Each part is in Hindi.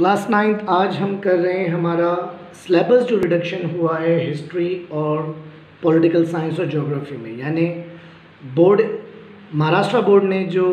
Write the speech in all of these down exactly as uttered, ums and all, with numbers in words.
क्लास नाइन्थ आज हम कर रहे हैं हमारा सिलेबस जो रिडक्शन हुआ है हिस्ट्री और पॉलिटिकल साइंस और ज्योग्राफी में, यानी बोर्ड महाराष्ट्र बोर्ड ने जो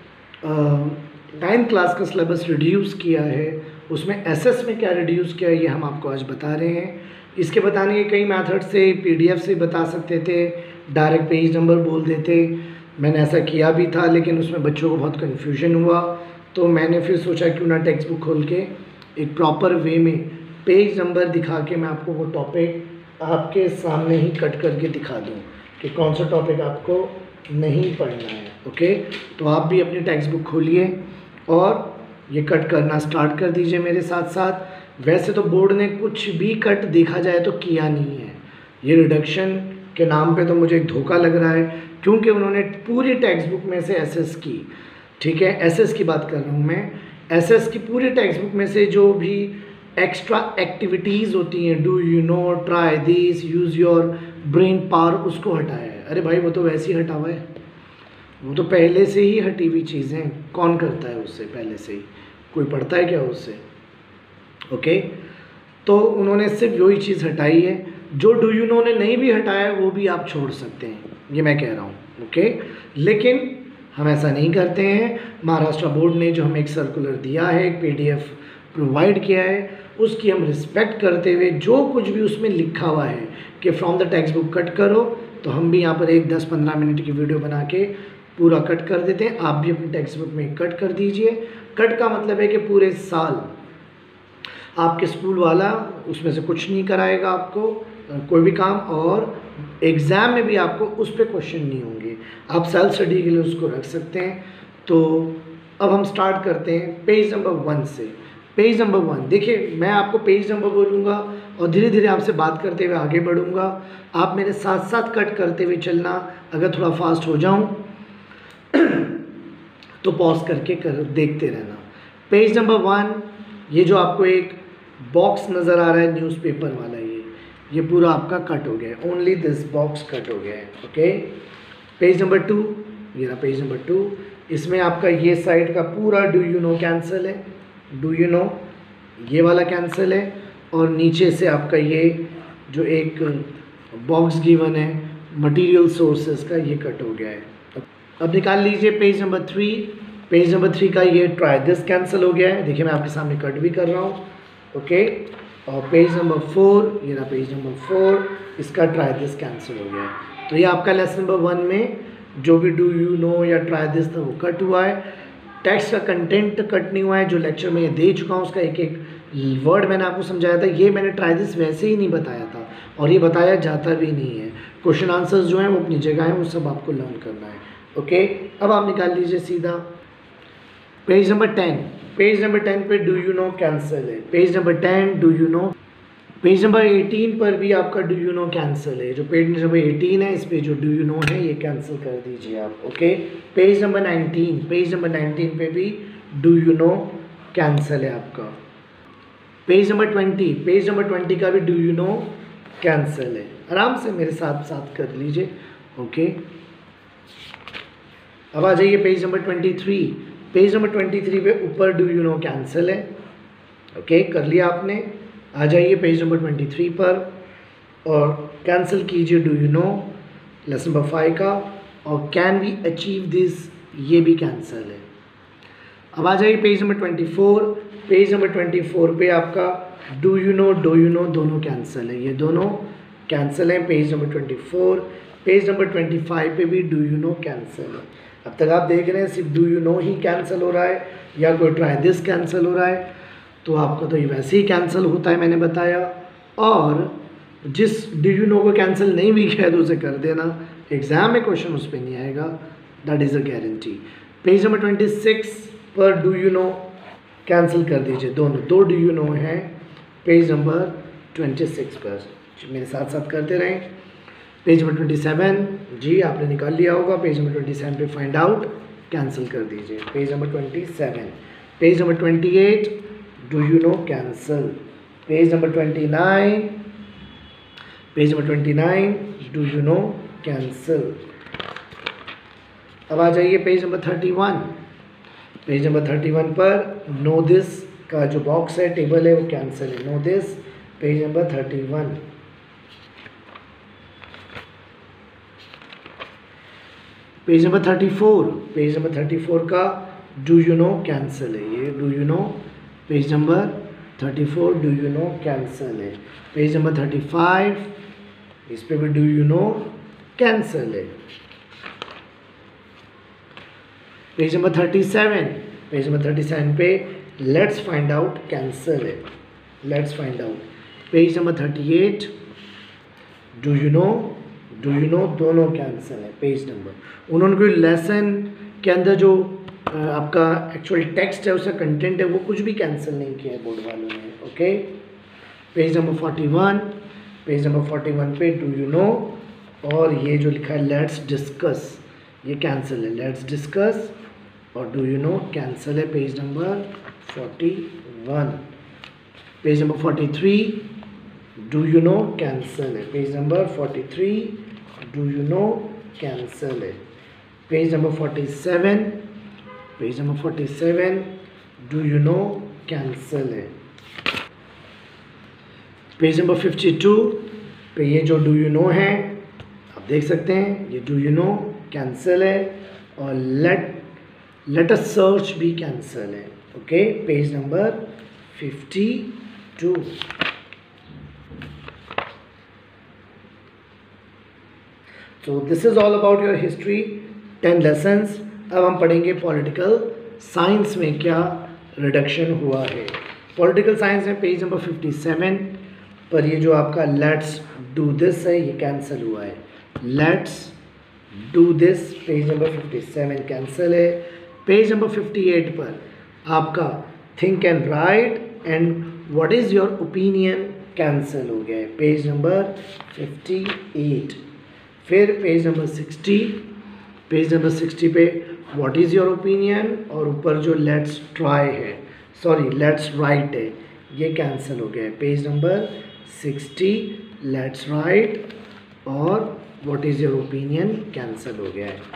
टाइम क्लास का सिलेबस रिड्यूस किया है उसमें एसएस में क्या रिड्यूस किया है ये हम आपको आज बता रहे हैं। इसके बताने के कई मेथड से, पीडीएफ से बता सकते थे, डायरेक्ट पेज नंबर बोल देते। मैंने ऐसा किया भी था लेकिन उसमें बच्चों को बहुत कन्फ्यूजन हुआ, तो मैंने फिर सोचा क्यों ना टेक्स्ट बुक खोल के एक प्रॉपर वे में पेज नंबर दिखा के मैं आपको वो टॉपिक आपके सामने ही कट करके दिखा दूं कि कौन सा टॉपिक आपको नहीं पढ़ना है। ओके, तो आप भी अपनी टेक्स्ट बुक खोलिए और ये कट करना स्टार्ट कर दीजिए मेरे साथ साथ। वैसे तो बोर्ड ने कुछ भी कट देखा जाए तो किया नहीं है, ये रिडक्शन के नाम पे तो मुझे एक धोखा लग रहा है, क्योंकि उन्होंने पूरी टेक्स्ट बुक में से एसएस की, ठीक है, एसएस की बात कर रहा हूँ मैं, एसएस की पूरी टेक्स्ट बुक में से जो भी एक्स्ट्रा एक्टिविटीज़ होती हैं, do you know, try this, use your brain power, उसको हटाया है। अरे भाई वो तो वैसे ही हटा हुआ है, वो तो पहले से ही हटी हुई चीज़ें, कौन करता है उससे, पहले से ही कोई पढ़ता है क्या उससे। ओके, तो उन्होंने सिर्फ वही चीज़ हटाई है, जो डू यू नो ने नहीं भी हटाया है वो भी आप छोड़ सकते हैं, ये मैं कह रहा हूँ। ओके, लेकिन हम ऐसा नहीं करते हैं। महाराष्ट्र बोर्ड ने जो हमें एक सर्कुलर दिया है, एक पीडीएफ प्रोवाइड किया है, उसकी हम रिस्पेक्ट करते हुए जो कुछ भी उसमें लिखा हुआ है कि from the text book cut करो, तो हम भी यहाँ पर एक दस पंद्रह मिनट की वीडियो बना के पूरा कट कर देते हैं। आप भी अपनी टेक्स्ट बुक में कट कर दीजिए। कट का मतलब है कि पूरे साल आपके स्कूल वाला उसमें से कुछ नहीं कराएगा आपको कोई भी काम, और एग्ज़ाम में भी आपको उस पर क्वेश्चन नहीं होंगे, आप सेल्फ स्टडी के लिए उसको रख सकते हैं। तो अब हम स्टार्ट करते हैं पेज नंबर वन से। पेज नंबर वन देखिए, मैं आपको पेज नंबर बोलूँगा और धीरे धीरे आपसे बात करते हुए आगे बढ़ूँगा। आप मेरे साथ साथ कट करते हुए चलना, अगर थोड़ा फास्ट हो जाऊँ तो पॉज करके कर देखते रहना। पेज नंबर वन, ये जो आपको एक बॉक्स नज़र आ रहा है न्यूज़पेपर वाला, ये ये पूरा आपका कट हो गया है, ओनली दिस बॉक्स कट हो गया है। ओके, पेज नंबर टू, ये रहा पेज नंबर टू, इसमें आपका ये साइड का पूरा डू यू नो कैंसिल है, डू यू नो ये वाला कैंसिल है, और नीचे से आपका ये जो एक बॉक्स गिवन है मटेरियल सोर्सेज का, ये कट हो गया है। अब निकाल लीजिए page number three. Page number three का ये ट्राई दिस कैंसिल हो गया है, देखिए मैं आपके सामने कट भी कर रहा हूँ। ओके, और पेज नंबर फोर, ये रहा पेज नंबर फोर, इसका ट्राई दिस कैंसिल हो गया है। तो ये आपका लेसन नंबर वन में जो भी डू यू नो या ट्राई दिस था वो कट हुआ है। टेक्स्ट का कंटेंट कट नहीं हुआ है, जो लेक्चर में ये दे चुका हूँ उसका एक एक वर्ड मैंने आपको समझाया था। ये मैंने ट्राई दिस वैसे ही नहीं बताया था और ये बताया जाता भी नहीं है। क्वेश्चन आंसर्स जो हैं वो अपनी जगह हैं, वो सब आपको लर्न करना है। ओके, अब आप निकाल लीजिए सीधा page number ten. Page number ten पे डू यू नो कैंसिल है, page number ten do you know. Page number eighteen पर भी आपका डू यू नो कैंसिल है, जो पेज नंबर एटीन है इस पे जो डू यू नो है ये कैंसिल कर दीजिए आप। Okay, page number nineteen, page number nineteen पे भी डू यू नो कैंसिल है आपका। Page number twenty, page number twenty का भी डू यू नो कैंसिल है। आराम से मेरे साथ साथ कर लीजिए। ओके, अब आ जाइए page number twenty three. Page number twenty three पे ऊपर डू यू नो कैंसिल है। ओके, कर लिया आपने। आ जाइए पेज नंबर ट्वेंटी थ्री पर और कैंसिल कीजिए do you know lesson number five का, और कैन वी अचीव दिस, ये भी कैंसिल है। अब आ जाइए page number twenty four. Page number twenty four पे आपका do you know do you know दोनों कैंसिल है, ये दोनों कैंसिल हैं page number twenty four. Page number twenty five पे भी डू यू नो कैंसिल है। अब तक आप देख रहे हैं सिर्फ डू यू नो ही कैंसिल हो रहा है या कोई ट्राई दिस कैंसिल हो रहा है, तो आपको तो ये वैसे ही कैंसिल होता है, मैंने बताया। और जिस डू यू नो को कैंसिल नहीं भी किया तो उसे कर देना, एग्ज़ाम में क्वेश्चन उस पर नहीं आएगा, that is a guarantee. Page number twenty six पर डू यू नो कैंसिल कर दीजिए, दोनों दो डू यू नो हैं पेज नंबर ट्वेंटी सिक्स पर, मेरे साथ साथ करते रहें। पेज नंबर ट्वेंटी सेवन, जी आपने निकाल लिया होगा, पेज नंबर ट्वेंटी सेवन पे फाइंड आउट कैंसिल कर दीजिए, page number twenty seven. Page number twenty eight do you know cancel. Page number twenty nine, page number twenty nine do you know cancel. अब आ जाइए page number thirty one. Page number thirty one पर नो दिस का जो बॉक्स है, टेबल है, वो कैंसिल है। Know this, page number thirty one. Page number thirty four, page number thirty four का डू यू नो कैंसिल है, ये do you know, page number thirty four do you know cancel है। पेज नंबर थर्टी फाइव, इस पे भी डू यू नो कैंसिल है। Page number thirty seven, page number thirty seven पे लेट्स फाइंड आउट कैंसिल है, let's find out. Page number thirty eight do you know, do you know दोनों कैंसिल है पेज नंबर। उन्होंने कोई लेसन के अंदर जो आपका एक्चुअल टेक्स्ट है, उसका कंटेंट है, वो कुछ भी कैंसिल नहीं किया है बोर्ड वालों ने। Okay, page number forty one, page number forty one पे डू यू नो और ये जो लिखा है लेट्स डिस्कस, ये कैंसिल है, लेट्स डिस्कस और डू यू नो कैंसिल है page number forty one. Page number forty three do you know cancel है, page number forty three do you know cancel है। Page number forty seven, page number forty seven do you know cancel है। पेज नंबर फिफ्टी टू पे ये जो डू यू नो है आप देख सकते हैं, ये डू यू नो कैंसिल है और लेट लेट अस सर्च भी कैंसिल है। Okay, page number fifty two. So this is all about your history, ten lessons। अब हम पढ़ेंगे पॉलिटिकल साइंस में क्या रिडक्शन हुआ है। पॉलिटिकल साइंस में पेज नंबर फिफ्टी सेवन पर ये जो आपका लेट्स डू दिस है, ये कैंसिल हुआ है। Let's do this page number fifty seven cancel है। पेज नंबर फिफ्टी एट पर आपका think and write and what is your opinion cancel हो गया है, पेज नंबर फिफ्टी एट। फिर page number sixty, page number sixty पे व्हाट इज़ योर ओपिनियन और ऊपर जो लेट्स ट्राई है, सॉरी लेट्स राइट है, ये कैंसिल हो गया है, page number sixty. Let's write और what is your opinion cancel हो गया है।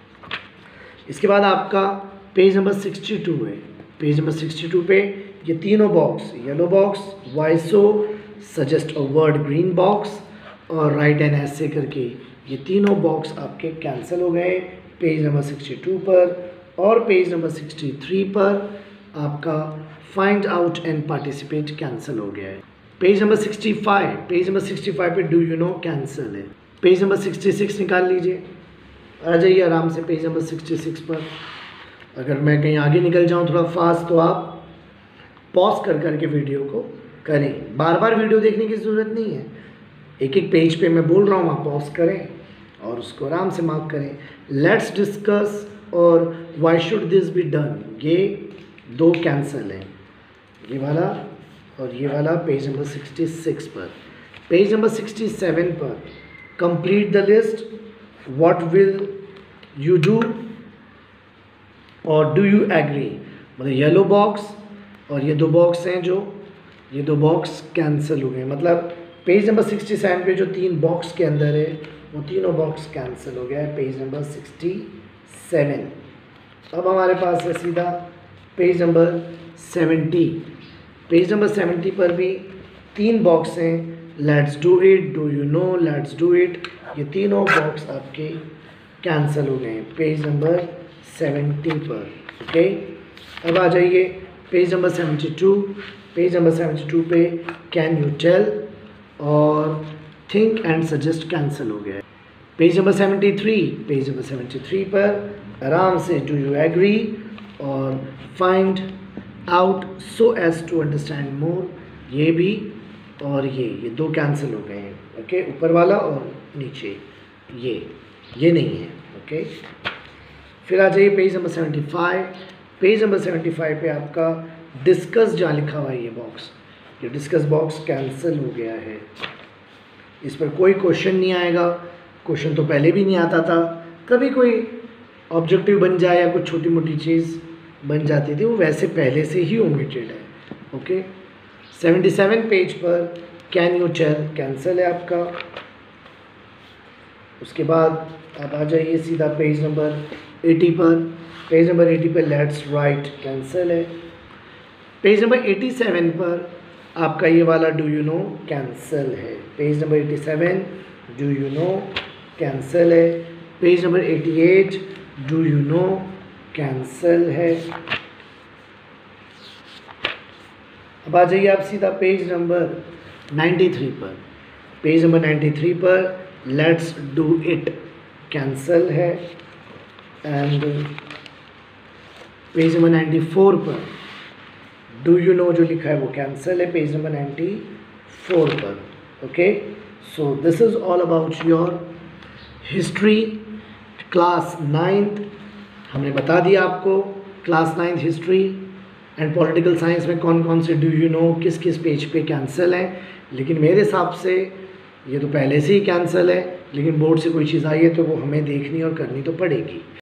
इसके बाद आपका पेज नंबर सिक्सटी टू है। पेज नंबर सिक्सटी टू पे ये तीनों box, yellow box, why so, suggest a word green box और राइट एन ऐसे करके, ये तीनों बॉक्स आपके कैंसिल हो गए पेज नंबर सिक्सटी टू पर। और पेज नंबर सिक्सटी थ्री पर आपका find out and participate cancel हो गया है। Page number sixty five, page number sixty five पे डू यू नो कैंसिल है। पेज नंबर सिक्सटी सिक्स निकाल लीजिए, आ जाइए आराम से पेज नंबर सिक्सटी सिक्स पर। अगर मैं कहीं आगे निकल जाऊँ थोड़ा फास्ट तो आप पॉज कर करके वीडियो को करें, बार बार वीडियो देखने की ज़रूरत नहीं है, एक एक पेज पे मैं बोल रहा हूँ आप पॉज करें और उसको आराम से मार्क करें। लेट्स डिस्कस और why should this be done, ये दो कैंसिल हैं, ये वाला और ये वाला पेज नंबर सिक्सटी सिक्स पर। पेज नंबर सिक्सटी सेवन पर complete the list, what will you do और डू यू एग्री, मतलब येलो बॉक्स और ये दो बॉक्स हैं जो, ये दो बॉक्स कैंसिल हो गए। मतलब पेज नंबर सिक्सटी सेवन पे जो तीन बॉक्स के अंदर है वो तीनों बॉक्स कैंसिल हो गया है पेज नंबर सिक्सटी सेवन। अब हमारे पास है सीधा page number seventy. Page number seventy पर भी तीन बॉक्स हैं, let's do it, do you know, let's do it, ये तीनों बॉक्स आपके कैंसिल हो गए हैं पेज नंबर सेवेंटी पर। ओके, अब आ जाइए page number seventy two. Page number seventy two पे कैन यू टेल और थिंक एंड सजेस्ट कैंसिल हो गया है। Page number seventy three, page number seventy three पर आराम से डू यू एग्री और find out so as to understand more, ये भी और ये ये दो कैंसिल हो गए हैं। ओके, ऊपर वाला और नीचे ये ये नहीं है। ओके, फिर आ जाइए page number seventy five. Page number seventy five पे आपका डिस्कस जहाँ लिखा हुआ है ये बॉक्स, ये डिस्कस बॉक्स कैंसिल हो गया है, इस पर कोई क्वेश्चन नहीं आएगा। क्वेश्चन तो पहले भी नहीं आता था, कभी कोई ऑब्जेक्टिव बन जाए या कुछ छोटी मोटी चीज़ बन जाती थी, वो वैसे पहले से ही ओमिटेड है। ओके, सेवेंटी सेवन पेज पर कैन यू टेल कैंसिल है आपका। उसके बाद आप आ जाइए सीधा पेज नंबर एटी पर। पेज नंबर एटी पर लेट्स राइट कैंसिल है। पेज नंबर एटी सेवन पर आपका ये वाला डू यू नो कैंसल है। Page number eighty seven do you know cancel है। Page number eighty eight do you know cancel है। अब आ जाइए आप सीधा पेज नंबर नाइन्टी थ्री पर। पेज नंबर नाइन्टी थ्री पर लेट्स डू इट कैंसल है। And page number ninety four पर डू यू नो जो लिखा है वो कैंसल है, पेज नंबर नाइन्टी फोर पर। Okay, so this is all about your history class ninth. हमने बता दिया आपको class ninth history and political science में कौन कौन से डू यू नो किस किस पेज पे कैंसिल है। लेकिन मेरे हिसाब से ये तो पहले से ही कैंसिल है, लेकिन बोर्ड से कोई चीज़ आई है तो वो हमें देखनी और करनी तो पड़ेगी।